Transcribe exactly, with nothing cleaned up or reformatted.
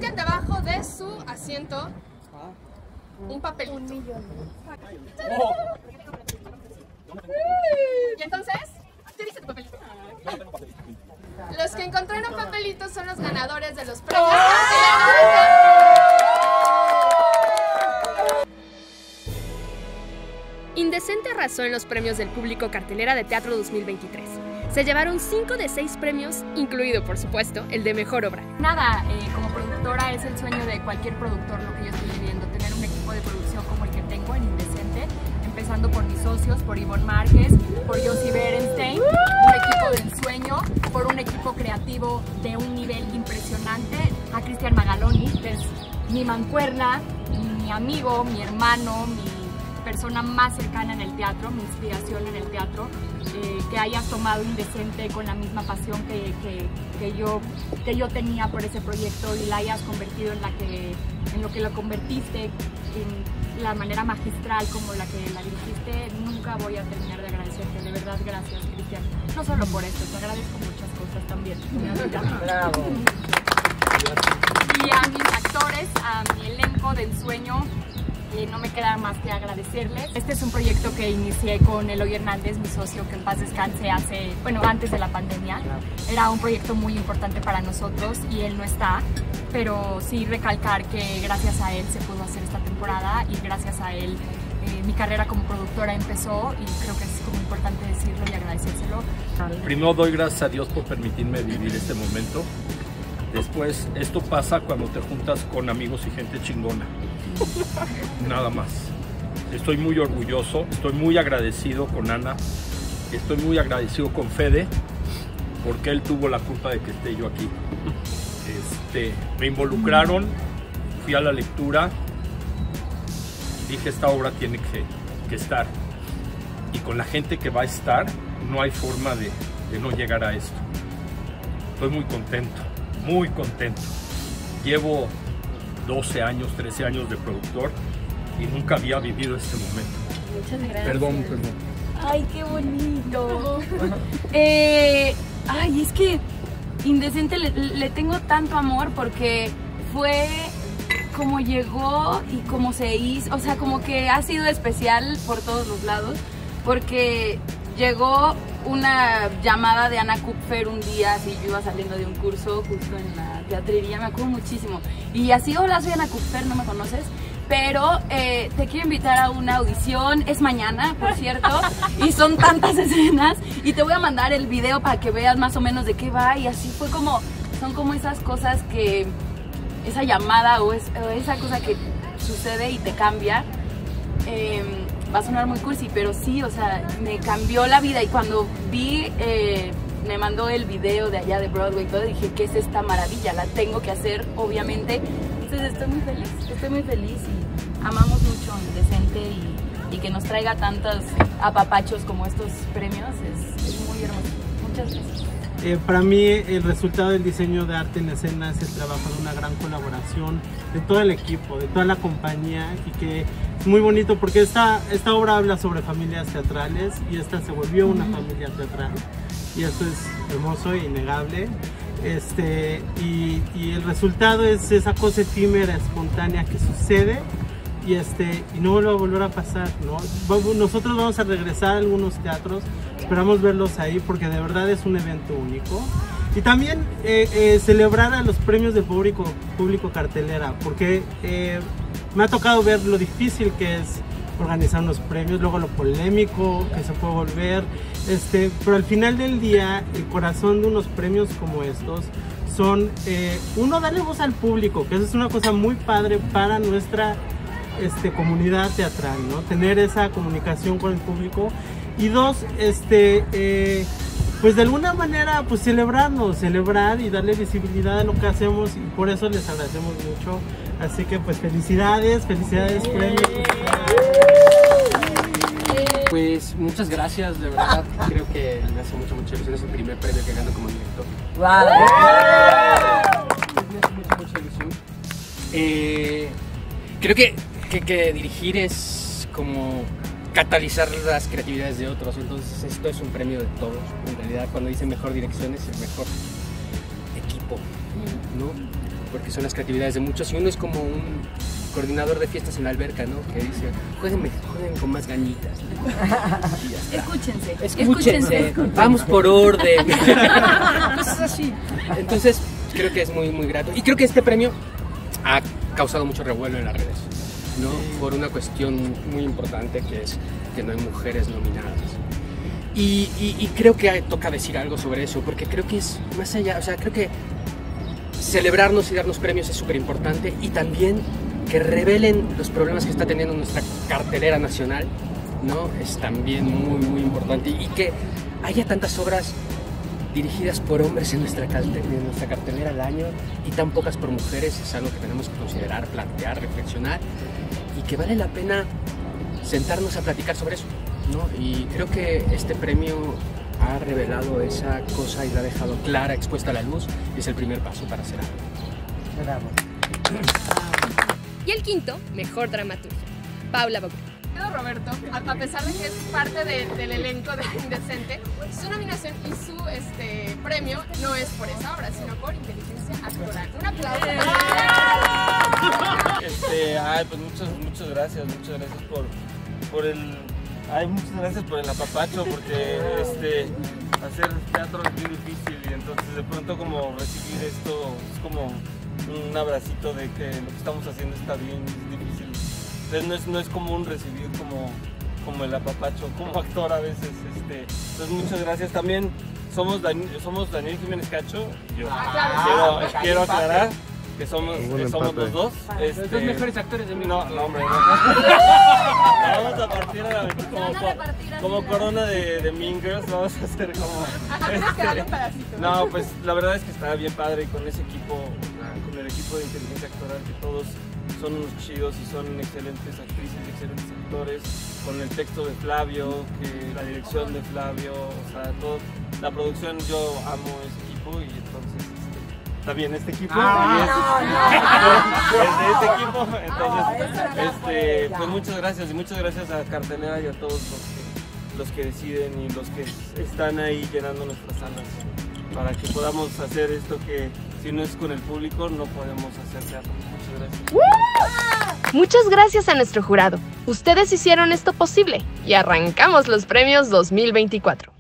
busquen debajo de su asiento un papelito. Un millón. Y entonces, ¿qué dice tu papelito? Los que encontraron papelitos son los ganadores de los premios Indecente arrasó en los premios del público Cartelera de Teatro dos mil veintitrés. Se llevaron cinco de seis premios, incluido, por supuesto, el de Mejor Obra. Nada, eh, como productora es el sueño de cualquier productor lo que yo estoy viviendo, tener un equipo de producción como el que tengo en Indecente, empezando por mis socios, por Ivonne Márquez, por Josie Berenstein, un equipo de ensueño, por un equipo creativo de un nivel impresionante, a Cristian Magaloni, que es mi mancuerna, mi amigo, mi hermano, mi persona más cercana en el teatro, mi inspiración en el teatro, eh, que hayas tomado Indecente con la misma pasión que, que, que, yo, que yo tenía por ese proyecto y la hayas convertido en, la que, en lo que lo convertiste, en la manera magistral como la que la dirigiste. Nunca voy a terminar de agradecerte, de verdad, gracias, Cristian. No solo por esto, te agradezco muchas cosas también. Bravo. Y a mis actores, a mi elenco de ensueño, Eh, no me queda más que agradecerles. Este es un proyecto que inicié con Eloy Hernández, mi socio, que en paz descanse, hace, bueno, antes de la pandemia. Era un proyecto muy importante para nosotros y él no está, pero sí recalcar que gracias a él se pudo hacer esta temporada y gracias a él eh, mi carrera como productora empezó, y creo que es como importante decirlo y agradecérselo. Primero doy gracias a Dios por permitirme vivir este momento. Después, esto pasa cuando te juntas con amigos y gente chingona. Nada más. Estoy muy orgulloso, estoy muy agradecido con Ana, estoy muy agradecido con Fede, porque él tuvo la culpa de que esté yo aquí. Este, me involucraron, fui a la lectura, dije esta obra tiene que, que estar, y con la gente que va a estar no hay forma de, de no llegar a esto. Estoy muy contento, muy contento. Llevo doce años, trece años de productor y nunca había vivido este momento. Muchas gracias. Perdón, perdón. Ay, qué bonito. eh, ay, es que Indecente le, le tengo tanto amor porque fue como llegó y como se hizo, o sea, como que ha sido especial por todos los lados, porque llegó una llamada de Ana Kupfer un día, así yo iba saliendo de un curso justo en la teatrería, me acuerdo muchísimo, y así, hola, soy Ana Kupfer, no me conoces, pero eh, te quiero invitar a una audición, es mañana, por cierto, y son tantas escenas, y te voy a mandar el video para que veas más o menos de qué va, y así fue como, son como esas cosas que, esa llamada o, es, o esa cosa que sucede y te cambia. eh, Va a sonar muy cursi, pero sí, o sea, me cambió la vida. Y cuando vi, eh, me mandó el video de allá de Broadway y todo, dije, ¿qué es esta maravilla? La tengo que hacer, obviamente. Entonces estoy muy feliz, estoy muy feliz y amamos mucho Indecente, y, y que nos traiga tantos apapachos como estos premios es, es muy hermoso. Muchas gracias. Eh, para mí el resultado del diseño de arte en escena es el trabajo de una gran colaboración de todo el equipo, de toda la compañía, y que es muy bonito porque esta, esta obra habla sobre familias teatrales y esta se volvió una familia teatral, y eso es hermoso e innegable. Este, y, y el resultado es esa cosa efímera, espontánea que sucede y, este, y no vuelve a volver a pasar, ¿no? Nosotros vamos a regresar a algunos teatros, esperamos verlos ahí porque de verdad es un evento único. Y también eh, eh, celebrar a los premios del público, público Cartelera, porque eh, me ha tocado ver lo difícil que es organizar unos premios, luego lo polémico que se puede volver, este, pero al final del día el corazón de unos premios como estos son, eh, uno, darle voz al público, que eso es una cosa muy padre para nuestra este, comunidad teatral, ¿no? Tener esa comunicación con el público, y dos, este, eh, pues de alguna manera pues celebrarnos, celebrar y darle visibilidad a lo que hacemos, y por eso les agradecemos mucho. Así que pues felicidades, felicidades premios. Pues muchas gracias, de verdad, creo que me hace mucho, mucha ilusión, es el primer premio que gano como director. ¡Wow! Me hace mucha, mucha ilusión. Eh, creo que, que, que dirigir es como catalizar las creatividades de otros, entonces esto es un premio de todos. En realidad, cuando dice mejor dirección es el mejor equipo, ¿no? porque son las creatividades de muchos y uno es como un coordinador de fiestas en la alberca, ¿no? Que dice, jueguen, jueguen con más ganitas. Escúchense, escúchense, escúchense, vamos por orden. Cosas así. Entonces, creo que es muy, muy grato. Y creo que este premio ha causado mucho revuelo en las redes, ¿no? Por una cuestión muy importante que es que no hay mujeres nominadas. Y, y, y creo que toca decir algo sobre eso, porque creo que es más allá, o sea, creo que celebrarnos y darnos premios es súper importante y también que revelen los problemas que está teniendo nuestra cartelera nacional, ¿no? Es también muy, muy importante. Y que haya tantas obras dirigidas por hombres en nuestra, en nuestra cartelera al año y tan pocas por mujeres es algo que tenemos que considerar, plantear, reflexionar y que vale la pena sentarnos a platicar sobre eso, ¿no? Y creo que este premio ha revelado esa cosa y la ha dejado clara, expuesta a la luz y es el primer paso para hacer algo. Bravo. Y el quinto, mejor dramaturgia, Paula Bogart. Roberto, a, a pesar de que es parte de, del elenco de Indecente, su nominación y su este, premio no es por esa obra, sino por inteligencia actoral. Un aplauso. Este, ay, pues muchas, muchas gracias, muchas gracias por, por el, ay, muchas gracias por el apapacho, porque este, hacer teatro es muy difícil y entonces de pronto como recibir esto es como un abracito de que lo que estamos haciendo está bien, es difícil. Entonces no es, no es común recibir como, como el apapacho, como actor a veces. Este, entonces muchas gracias. También somos, Dan, somos Daniel Jiménez Cacho y yo. Ah, quiero, quiero aclarar que somos, que somos los dos. Este, Los dos mejores actores de mi No, no, hombre, no. Vamos a partir a la como, como corona de, de Mean Girls, vamos a hacer como... Este, no, pues la verdad es que está bien padre con ese equipo, con el equipo de inteligencia actoral, que todos son unos chidos y son excelentes actrices, excelentes actores, con el texto de Flavio, que la dirección de Flavio, o sea, todo, la producción, yo amo ese equipo y entonces este, también este equipo ah, es, no, no. es de este equipo, entonces este, pues muchas gracias y muchas gracias a Cartelera y a todos los que, los que deciden y los que están ahí llenando nuestras salas para que podamos hacer esto que si no es con el público no podemos hacer teatro. Muchas gracias. Muchas gracias a nuestro jurado. Ustedes hicieron esto posible y arrancamos los premios dos mil veinticuatro.